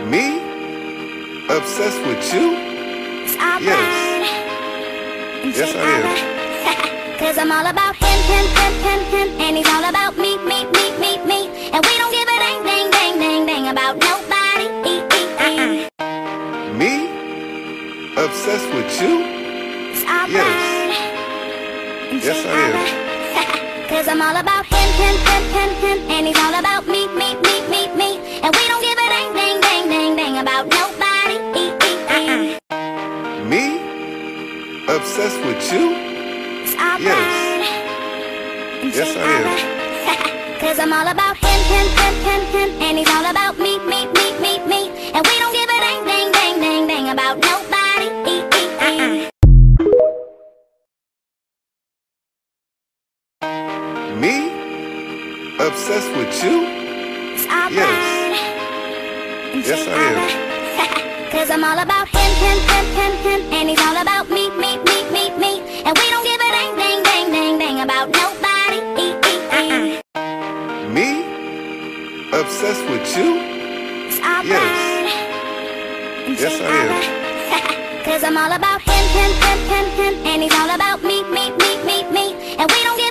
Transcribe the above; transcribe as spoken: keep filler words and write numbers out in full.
Me? Obsessed with you? Yes. Yes, I am. Cause I'm all about him, him, him, him, him, and he's all about me, me, me, me, me. And we don't give a dang, dang, dang, dang, dang about nobody. E, e, e. Me? Obsessed with you? Yes. Yes, I am. Cause I'm all about him, him, him, him, him, and he's all about me, me, me, me, me. And we don't give a dang, dang, dang, dang, dang about nobody. E, e, e. Me? Obsessed with you? Yes. Yes, I am. Cause I'm all about him, him, him, him, him, and he's all about me, me, me, me, me. And we don't give a dang, dang, dang, dang, dang about nobody. E, e, e. Me? Obsessed with you? Yes. Yes, I am. Cause I'm all about him, him, him, him, him, and he's all about me, me, me, me, me. And we don't give a dang, dang, dang, dang, dang about nobody. E, e, e. Me? Obsessed with you? Yes. Yes, I am. Cause I'm all about him, him, him, him, him, and he's all about me, me, me, me, me. And we don't give